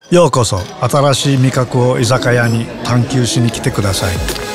ようこそ新しい味覚を居酒屋に探求しに来てください。